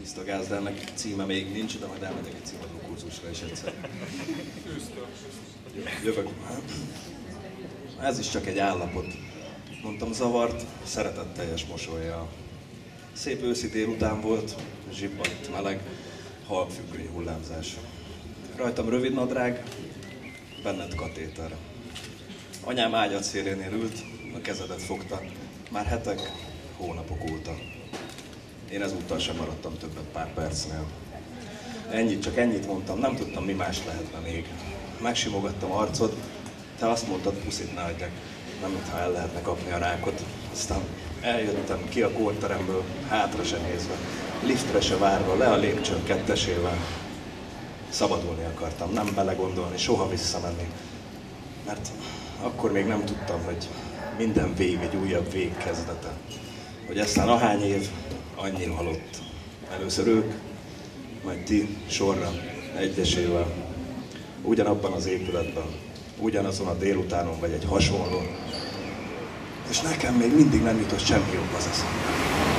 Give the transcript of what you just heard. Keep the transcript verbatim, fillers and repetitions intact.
Tiszta Gáz, de ennek címe még nincs, de majd elmegyek egy címadó kurzusra is egyszer. Jövök. Ez is csak egy állapot. Mondtam, zavart, szeretetteljes mosollyal. Szép őszi délután volt, zsibbant meleg, halkfüggöny hullámzás. Rajtam rövid nadrág, benned katéter. Anyám ágyat szélénél ült, a kezedet fogta, már hetek, hónapok óta. Én ezúttal sem maradtam többet pár percnél. Ennyit, csak ennyit mondtam, nem tudtam, mi más lehetne még. Megsimogattam arcod, te azt mondtad, puszit ne adjak, nem mintha el lehetne kapni a rákot. Aztán eljöttem ki a kórteremből, hátra se nézve, liftre se várva, le a lépcsőn kettesével. Szabadulni akartam, nem belegondolni, soha visszamenni. Mert akkor még nem tudtam, hogy minden vég egy újabb vég kezdete. Hogy aztán ahány év, annyi halott. Először ők, majd ti sorra, egyesével. Ugyanabban az épületben, ugyanazon a délutánon, vagy egy hasonló. És nekem még mindig nem jutott semmi jobb az eszembe.